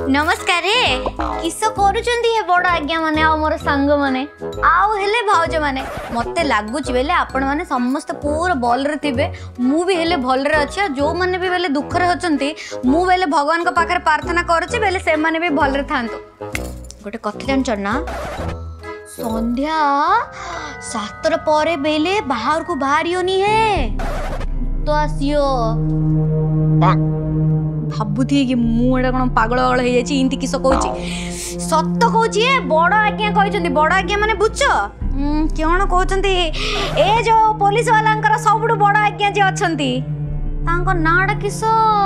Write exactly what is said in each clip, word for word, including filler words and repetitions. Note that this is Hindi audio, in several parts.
नमस्कार किस करुचंदी हे बड़ आज्ञा माने आ मोर सांग माने आउ हेले भाउज माने मते लागुच बेले आपण माने समस्त पूरा बॉल रे थिबे मु भी हेले भल रे अछि जो माने भी बेले दुख रे होचंती मु बेले भगवान को पाखर प्रार्थना करूची बेले से माने भी भल रे थांतो गोटे कथि जान चढ़ना संध्या सातर परे बेले बाहर को बाहरियोनी है तो आसियो भाबुथी कि मुझे कौन पागल पागल हो जाए इनती किस कौच सत कौच बड़ आज्ञा कहते बड़ आज्ञा माने बुझ कौन कहते ए जो पुलिस वाला सब बड़ आज्ञा जे अच्छा नाटा किस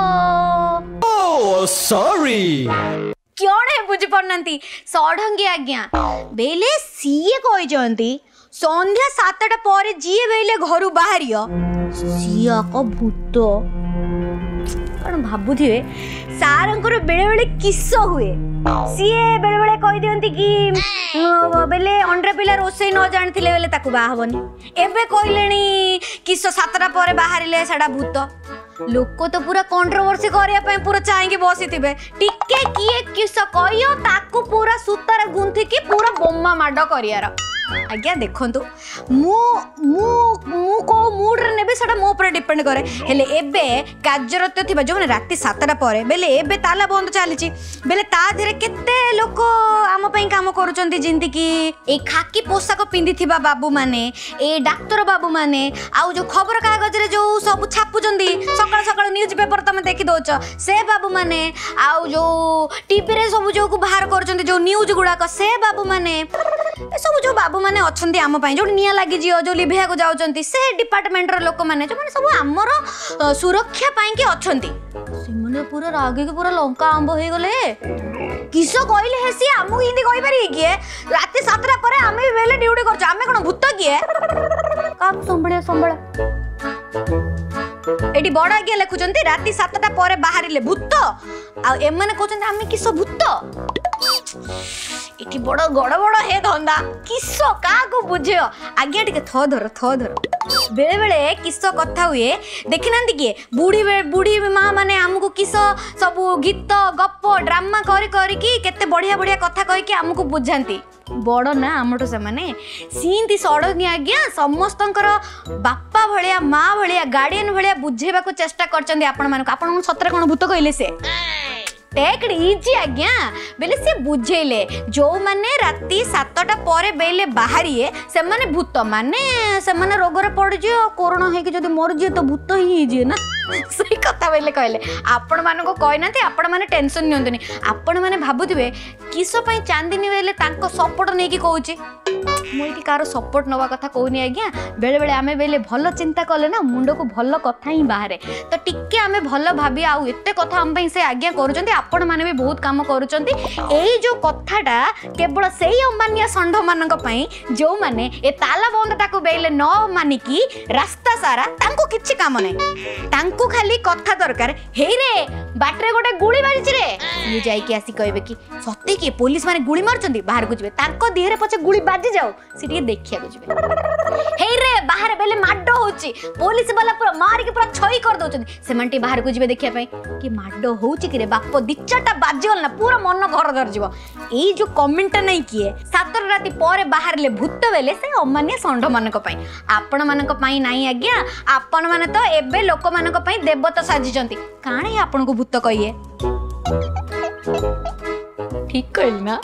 सॉरी कौन है बुझी पारना षढ़ंगी आज्ञा बेले सीए कहते संध्या सातटा पर जी बेले घर बाहर सीए को भूत कौन भाबुथे सार बेले बेले किस हुए सीए बेले बेले कही दियंती कि बेले अंडा पिला रोसई न जानी बेले ताकू बाहा हबनी एबे कहलेनी किस सातटा पर बाहरिले साडा भूत लोक तो पूरा कंट्रोवर्सी करिया पे पूरा चाहेंगे बसी थिबे टिके किए किस कहियो ताकू पूरा सूतर गुंथि की पूरा बोम्मा माड करियार आज्ञा देखंतु मु मु मु को मूड रे नेबे सेटा मो ऊपर डिपेंड करे हेले एबे कार्यरत थिबा जो राती सातटा परे बेले एबे ताला बंद चलीची बेले ता धीरे केते लोक आम पई काम करूचंती जिंती की ए खाकी पोशाक पिंदी थिबा बाबू माने ए डाक्टर बाबू माने आउ जो खबर कागज रे जो सब छापुचंती सकाळ सकाळ न्यूज पेपर तमे देखि दोच से बाबू माने आउ जो टीवी रे सब जो को बाहर करचंती जो न्यूज गुडा को से बाबू माने ए सब जो बाबू माने अछंती आम पई जो निया लागि जियो जो लिभिया को जाउचंती से डिपार्टमेंट रो लोक माने जो माने सब हमर सुरक्षा पई के अछंती से माने पूरा रागे के पूरा लंका आंब हे गले किस कहले हेसी हमु हिंदी कहि पारि किए राती सातटा परे आमे बेले ड्यूटी करछ आमे कोन भूत किए का संभळे संभळ एडी बड़ आज्ञा लिखुचंती राती सातटा परे बाहरिले भूत आ एमाने कहचंती आमे किस भूत इटी बड़ गड़ बड़ हे धंदा किस का को बुझियो आज्ञा टिके थ धर थ धर बेले बेले किस कथा हुए देखि नांती किए बुढ़ी बुढ़ी माँ माने हमको किस सब गीत गप ड्रामा करी करी की केते बढ़िया बढ़िया कथा कहि के हमको बुझांती बड़ ना हमटो से माने सींती सड़नी आज्ञा समस्तंकर बापा भलिया माँ भलिया गार्डियन भलिया बुझेबा को चेष्टा करचंदी आपण मानको आपण सतरे कोन भूत कहले से टेक इजी आज्ञा बेले से बुझेले जो माने राती सातटा परे बेले बाहरिए से माने भूत माने से माने रोग रे पड़ जियो कोरोना हे कि जदी मर जियो तो भूत ही जे ना सही कथा बेले कहले आपण माने को कहि नाते आपण माने टेंशन नियंतनी आपण माने भाबुथिबे किस पई चांदनी बेले तांको सपोर्ट नै कि कहूची मु एठी कार सपोर्ट नवा कथा कहूनी आज्ञा बेले बेले आमे बेले भलो चिंता कले ना मुंडो को भलो कथा ही बाहरे तो टिके आमे भलो भाबी आउ एते कथा हम पई से आज्ञा करूचंती आपण माने भी बहुत काम करूचंती एई जो कथाटा केवल सेही अंबानिया संढ मानक पई जो माने ए ताला बंद टाको बेले न मानि की रास्ता सारा तांको किछि काम नै तांको खाली कथा दरकार हे रे बाटरे गोटे गुली मारिछि रे ये जाई के आसी कहबे कि सत्य के पुलिस माने गुली मारचंती बाहर को जिवे तांको देहरे पछे गुली बाजी जाओ सिटी देखिया को जिवे हे रे बाहर बेले माडो होची पुलिस वाला पूरा मार के पूरा छई कर दोचंती से मानटी बाहर को जिवे देखिया पई कि माडो होची कि रे बाप दिचाटा बाजिवल ना पूरा मन घर धर जीव एई जो कमेंट नहीं किए सातर राती पर बाहर ले भूत बेले से अमान्य संढ मानक पई आपण मानक पई नाही आज्ञा आपण माने तो एबे लोक मानक पई देवता साजिचंती काणे आपण को भूत कहिए ठीक कहली ना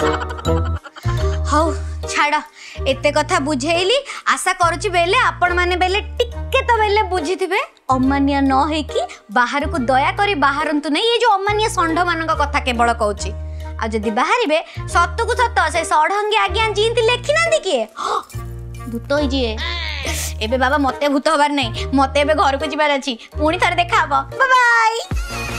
हौ छाड़ एते कथा बुझेइली आशा करूची बेले आपण माने बेले टिके तो बेले बुझिथिबे अमान्य न हे कि बाहर को दया करी बाहरंतु नहीं ये जो अमान्य संढ मानक कथा केवल कहूची आ जदी बाहरिबे सत्तु को सत्त से षढ़ंगी आज्ञा जींती लेखि नांदी किए भूत होई जिए एबे बाबा मते भूत हबार नहीं मते एबे घर को जिबार अछि पुणी थारे देखा हबो बाय बाय।